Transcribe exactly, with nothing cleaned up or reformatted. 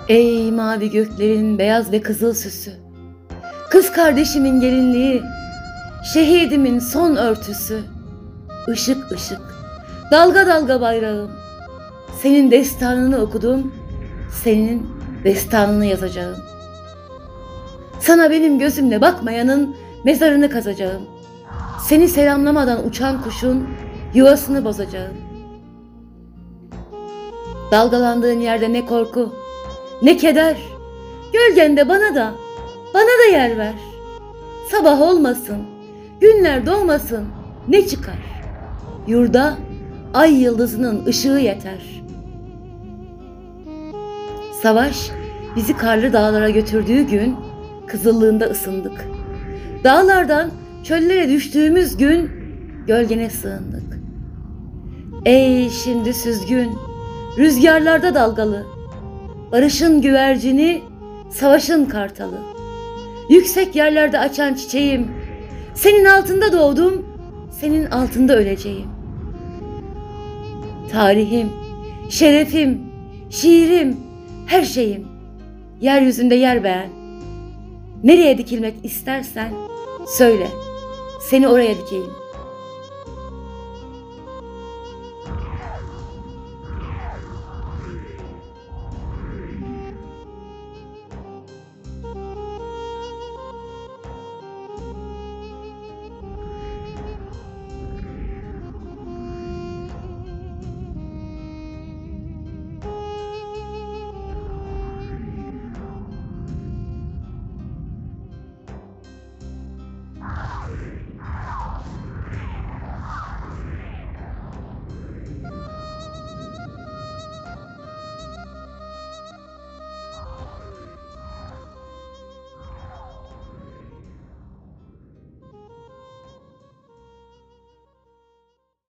Ey mavi göklerin beyaz ve kızıl süsü, kız kardeşimin gelinliği, şehidimin son örtüsü, ışık ışık, dalga dalga bayrağım, senin destanını okudum, senin destanını yazacağım. Sana benim gözümle bakmayanın mezarını kazacağım. Seni selamlamadan uçan kuşun yuvasını bozacağım. Dalgalandığın yerde ne korku, ne keder, gölgende bana da, bana da yer ver. Sabah olmasın, günler doğmasın, ne çıkar? Yurda ay yıldızının ışığı yeter. Savaş bizi karlı dağlara götürdüğü gün kızıllığında ısındık. Dağlardan çöllere düştüğümüz gün gölgene sığındık. Ey şimdi süzgün, rüzgarlarda dalgalı, barışın güvercini, savaşın kartalı. Yüksek yerlerde açan çiçeğim, senin altında doğdum, senin altında öleceğim. Tarihim, şerefim, şiirim, her şeyim, yeryüzünde yer beğen. Nereye dikilmek istersen söyle, seni oraya dikeyim.